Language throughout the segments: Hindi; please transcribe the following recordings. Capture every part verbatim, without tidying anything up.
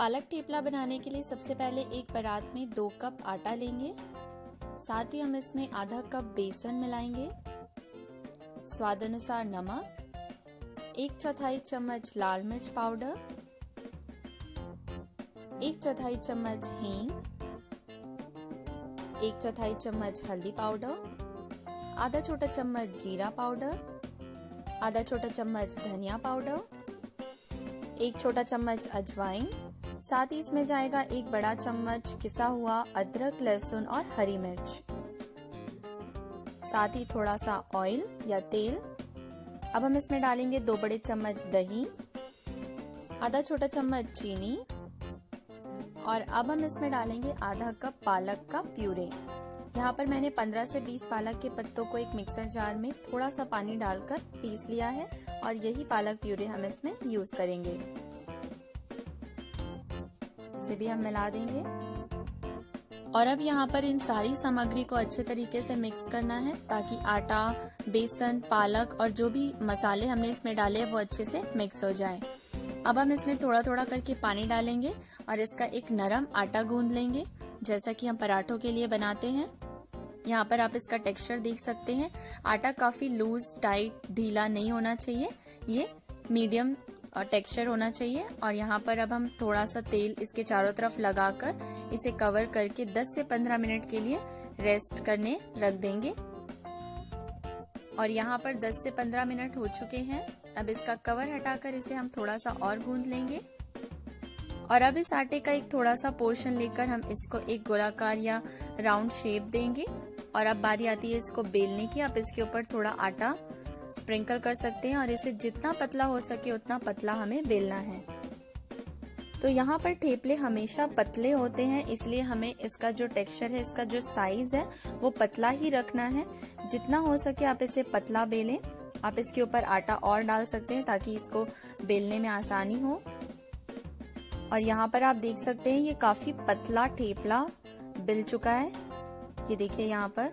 पालक ठेपला बनाने के लिए सबसे पहले एक परात में दो कप आटा लेंगे। साथ ही हम इसमें आधा कप बेसन मिलाएंगे, स्वाद अनुसार नमक, एक चौथाई चम्मच लाल मिर्च पाउडर, एक चौथाई चम्मच हींग, एक चौथाई चम्मच हल्दी पाउडर, आधा छोटा चम्मच जीरा पाउडर, आधा छोटा चम्मच धनिया पाउडर, एक छोटा चम्मच अजवाइन। साथ ही इसमें जाएगा एक बड़ा चम्मच किसा हुआ अदरक, लहसुन और हरी मिर्च। साथ ही थोड़ा सा ऑयल या तेल। अब हम इसमें डालेंगे दो बड़े चम्मच दही, आधा छोटा चम्मच चीनी और अब हम इसमें डालेंगे आधा कप पालक का प्यूरे। यहाँ पर मैंने पंद्रह से बीस पालक के पत्तों को एक मिक्सर जार में थोड़ा सा पानी डालकर पीस लिया है और यही पालक प्यूरे हम इसमें यूज करेंगे। इसे भी हम मिला देंगे और अब यहाँ पर इन सारी सामग्री को अच्छे तरीके से मिक्स करना है ताकि आटा, बेसन, पालक और जो भी मसाले हमने इसमें डाले वो अच्छे से मिक्स हो जाए। अब हम इसमें थोड़ा थोड़ा करके पानी डालेंगे और इसका एक नरम आटा गूंद लेंगे जैसा कि हम पराठों के लिए बनाते हैं। यहाँ पर आप इसका टेक्सचर देख सकते हैं। आटा काफी लूज, टाइट, ढीला नहीं होना चाहिए, ये मीडियम टेक्सचर होना चाहिए। और यहाँ पर अब हम थोड़ा सा तेल इसके चारों तरफ लगाकर इसे कवर करके दस से पंद्रह मिनट के लिए रेस्ट करने रख देंगे। और यहाँ पर दस से पंद्रह मिनट हो चुके हैं। अब इसका कवर हटाकर इसे हम थोड़ा सा और गूंद लेंगे और अब इस आटे का एक थोड़ा सा पोर्शन लेकर हम इसको एक गोलाकार या राउंड शेप देंगे। और अब बारी आती है इसको बेलने की। आप इसके ऊपर थोड़ा आटा स्प्रिंकल कर सकते हैं और इसे जितना पतला हो सके उतना पतला हमें बेलना है। तो यहाँ पर ठेपले हमेशा पतले होते हैं, इसलिए हमें इसका जो टेक्सचर है, इसका जो साइज है वो पतला ही रखना है। जितना हो सके आप इसे पतला बेलें। आप इसके ऊपर आटा और डाल सकते हैं ताकि इसको बेलने में आसानी हो। और यहाँ पर आप देख सकते हैं ये काफी पतला ठेपला बिल चुका है, ये देखिए यहाँ पर।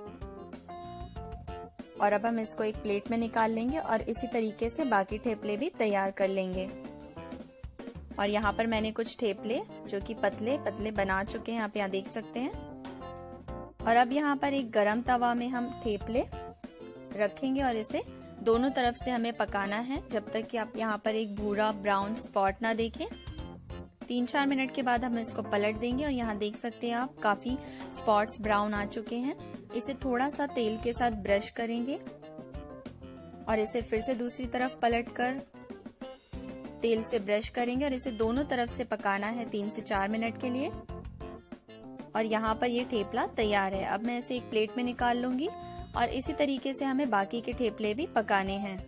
और अब हम इसको एक प्लेट में निकाल लेंगे और इसी तरीके से बाकी ठेपले भी तैयार कर लेंगे। और यहाँ पर मैंने कुछ ठेपले जो कि पतले पतले बना चुके हैं, आप यहाँ देख सकते हैं। और अब यहाँ पर एक गरम तवा में हम ठेपले रखेंगे और इसे दोनों तरफ से हमें पकाना है जब तक कि आप यहाँ पर एक भूरा ब्राउन स्पॉट ना देखें। तीन चार मिनट के बाद हम इसको पलट देंगे और यहाँ देख सकते हैं आप काफी स्पॉट्स ब्राउन आ चुके हैं। इसे थोड़ा सा तेल के साथ ब्रश करेंगे और इसे फिर से दूसरी तरफ पलटकर तेल से ब्रश करेंगे और इसे दोनों तरफ से पकाना है तीन से चार मिनट के लिए। और यहाँ पर ये ठेपला तैयार है। अब मैं इसे एक प्लेट में निकाल लूंगी और इसी तरीके से हमें बाकी के ठेपले भी पकाने हैं।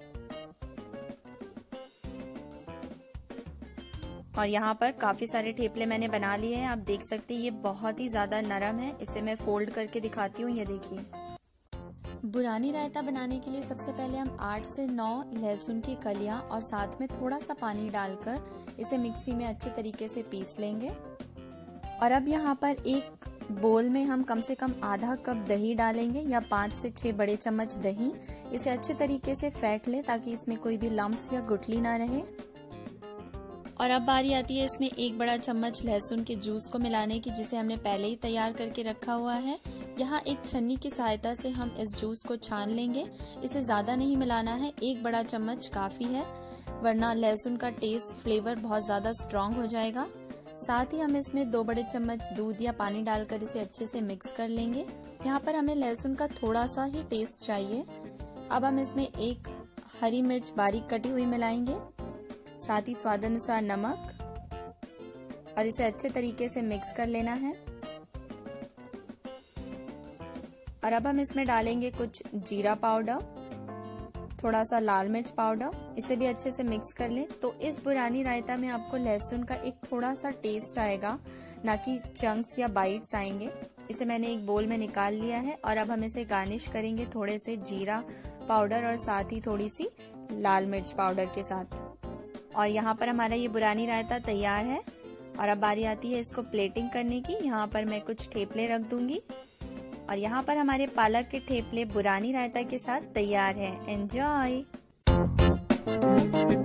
और यहाँ पर काफी सारे ठेपले मैंने बना लिए हैं, आप देख सकते हैं ये बहुत ही ज्यादा नरम है। इसे मैं फोल्ड करके दिखाती हूँ, ये देखिए। बुरानी रायता बनाने के लिए सबसे पहले हम आठ से नौ लहसुन की कलियां और साथ में थोड़ा सा पानी डालकर इसे मिक्सी में अच्छे तरीके से पीस लेंगे। और अब यहाँ पर एक बोल में हम कम से कम आधा कप दही डालेंगे या पाँच से छह बड़े चम्मच दही। इसे अच्छे तरीके से फेंट लें ताकि इसमें कोई भी लम्स या गुठली ना रहे। और अब बारी आती है इसमें एक बड़ा चम्मच लहसुन के जूस को मिलाने की, जिसे हमने पहले ही तैयार करके रखा हुआ है। यहाँ एक छन्नी की सहायता से हम इस जूस को छान लेंगे। इसे ज्यादा नहीं मिलाना है, एक बड़ा चम्मच काफी है, वरना लहसुन का टेस्ट, फ्लेवर बहुत ज्यादा स्ट्रॉन्ग हो जाएगा। साथ ही हम इसमें दो बड़े चम्मच दूध या पानी डालकर इसे अच्छे से मिक्स कर लेंगे। यहाँ पर हमें लहसुन का थोड़ा सा ही टेस्ट चाहिए। अब हम इसमें एक हरी मिर्च बारीक कटी हुई मिलाएंगे, साथ ही स्वाद अनुसार नमक और इसे अच्छे तरीके से मिक्स कर लेना है। और अब हम इसमें डालेंगे कुछ जीरा पाउडर, थोड़ा सा लाल मिर्च पाउडर, इसे भी अच्छे से मिक्स कर लें। तो इस बुरानी रायता में आपको लहसुन का एक थोड़ा सा टेस्ट आएगा, ना कि चंक्स या बाइट्स आएंगे। इसे मैंने एक बोल में निकाल लिया है और अब हम इसे गार्निश करेंगे थोड़े से जीरा पाउडर और साथ ही थोड़ी सी लाल मिर्च पाउडर के साथ। और यहाँ पर हमारा ये बुरानी रायता तैयार है। और अब बारी आती है इसको प्लेटिंग करने की। यहाँ पर मैं कुछ ठेपले रख दूंगी और यहाँ पर हमारे पालक के ठेपले बुरानी रायता के साथ तैयार है। एंजॉय।